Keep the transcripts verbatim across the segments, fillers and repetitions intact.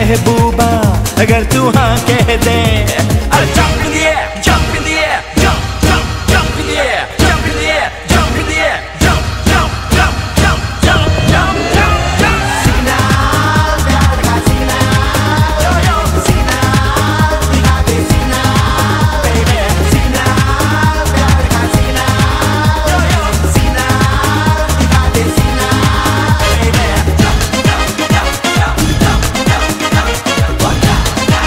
महबूबा अगर तू हाँ कह दे। अरे jump in the air, jump in the air, jump, jump, jump in the air, jump in the air, jump in the air, jump, jump, jump, jump, jump, jump, jump, jump. Signal, प्यार का signal, yo yo, signal, दिखा दे signal, baby, signal, प्यार का signal, yo yo, signal, दिखा दे signal, baby, jump, jump, jump, jump, jump, jump, jump, jump, jump, jump.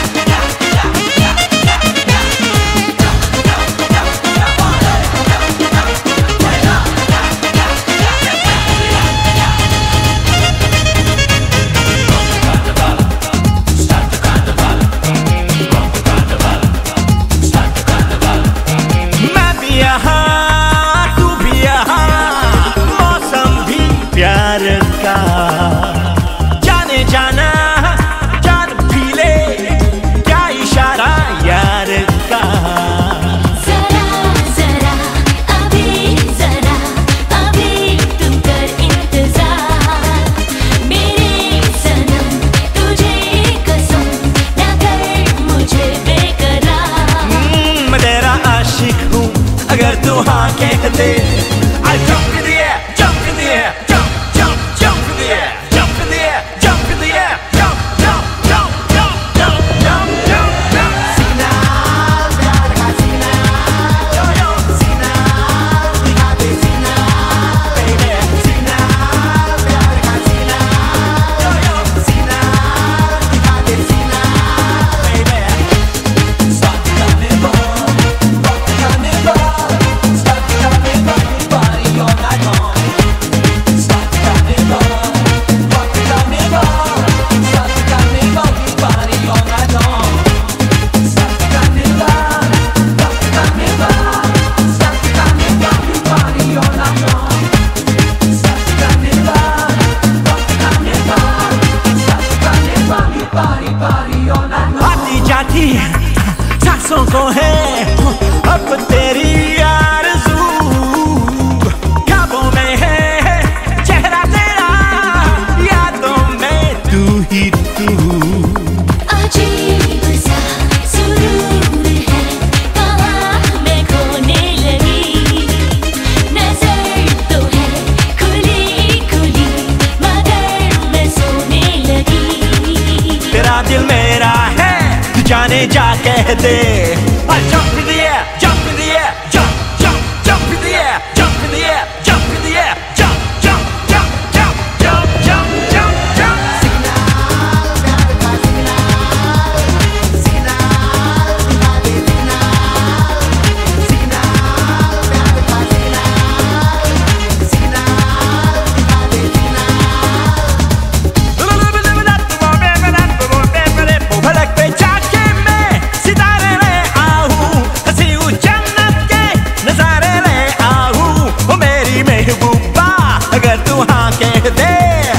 प्यार का जाने जाना जान भी ले क्या इशारा यार का। जरा जरा अभी जरा अभी तुम कर इंतजार मेरे सनम तुझे कसम ना कर मुझे बेकरार। मैं तेरा आशिक हूँ अगर तू हाँ कह दे। I jump in the air, jump in the air, jump, jump, jump in the air, jump in the air, jump in the air, jump, jump, jump, jump, jump, jump, jump, jump. Signal, प्यार का signal, yo yo, signal, दिखा दे signal, baby, signal, प्यार का signal, yo yo, signal, दिखा दे signal, baby. Start the carnival, rock the carnival, start the carnival, party all night long. Start the carnival, rock the carnival, start the carnival, party all night long. Start the carnival, rock the carnival, start the carnival, party all night long. Start the carnival, rock the carnival, start the carnival, party party all night long. आती जाती सांसों को है अब तेरी आरज़ू, ख्वाबों में है चेहरा तेरा, यादों में तू ही तू। अजीब सा सुरूर है कहाँ मैं खोने लगी नजर तो है खुली खुली मगर मैं सोने लगी। तेरा दिल मेरा है तू जाने जा कह दे। I jump in the air, jump in the air, jump, jump, jump in the air, jump in the air, jump in the air, jump, jump, jump, jump, jump, jump, jump, jump. Signal, प्यार का signal, signal, दिखा दे signal, signal, प्यार का signal, signal, दिखा दे signal. भलक पे जाके मैं सितारे ले आऊं, हंसी हूँ जन्नत के नजारे ले आऊं, ओ मेरी महबूबा अगर तू हाँ कह दे।